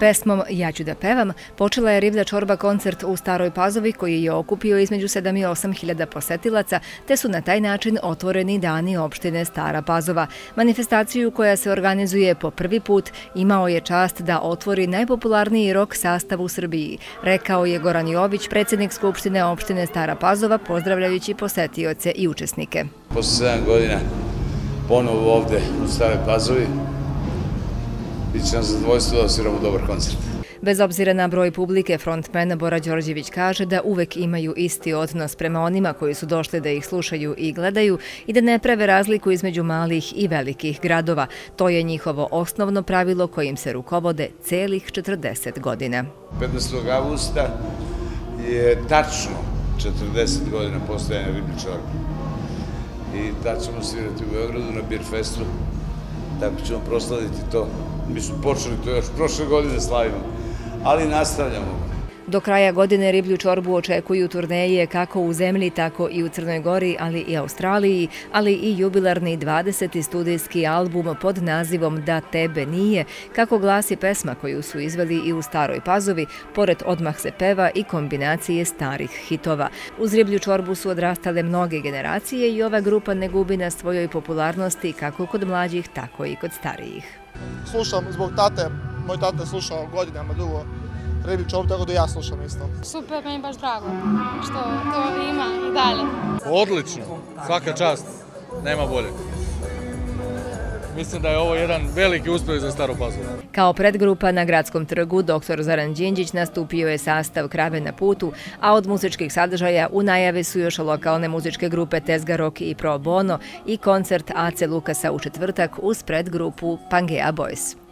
Pesmom "Ja ću da pevam" počela je Riblja čorba koncert u Staroj Pazovi koji je okupio između 7 i 8 hiljada posetilaca, te su na taj način otvoreni dani opštine Stara Pazova. Manifestaciju koja se organizuje po prvi put imao je čast da otvori najpopularniji rok sastav u Srbiji, rekao je Goran Jović, predsjednik Skupštine opštine Stara Pazova, pozdravljajući posetioce i učesnike. Posle 7 godina ponovo ovde u Staroj Pazovi. Biće nam zadovoljstvo da osviramo dobar koncert. Bez obzira na broj publike, frontman Bora Đorđević kaže da uvek imaju isti odnos prema onima koji su došli da ih slušaju i gledaju i da ne prave razliku između malih i velikih gradova. To je njihovo osnovno pravilo kojim se rukovode celih 40 godina. 15. avgusta je tačno 40 godina postojanja Riblje čorbe. I tad ćemo svirati u Beogradu na Beer Festu. Tako ćemo proslaviti to. Mi smo počeli to još prošle godine slavimo, ali nastavljamo. Do kraja godine Riblju čorbu očekuju turneje kako u zemlji, tako i u Crnoj Gori, ali i Australiji, ali i jubilarni 20. studijski album pod nazivom "Da tebe nije", kako glasi pesma koju su izveli i u Staroj Pazovi, pored "Odmah se peva" i kombinacije starih hitova. Uz Riblju čorbu su odrastale mnoge generacije i ova grupa ne gubi na svojoj popularnosti kako kod mlađih, tako i kod starijih. Slušam zbog tate, moj tata je slušao godinama dugo Riblju čorbu, tako da ja slušam isto. Super, meni baš drago što to ima i dalje. Odlično, svaka čast, nema bolje. Mislim da je ovo jedan veliki uspjeh za Staru Pazovu. Kao predgrupa na Gradskom trgu dr. Zoran Đinđić nastupio je sastav Krave na putu, a od muzičkih sadržaja u najavi su još lokalne muzičke grupe Tezga Rock i Pro Bono i koncert AC Lukasa u četvrtak uz predgrupu Pangea Boys.